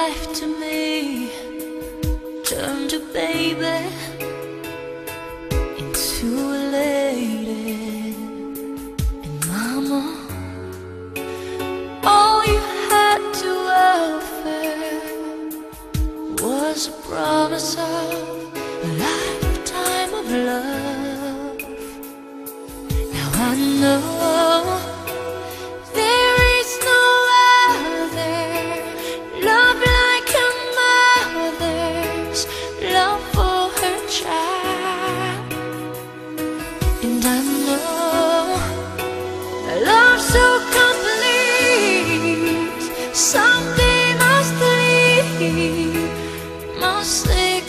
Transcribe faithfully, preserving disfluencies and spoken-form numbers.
life to me, turned a baby into a lady. And mama, all you had to offer was a promise of a lifetime of love. Now I know there is no other love like a mother's love for her child. And I know a love so complete, someday must leave, must take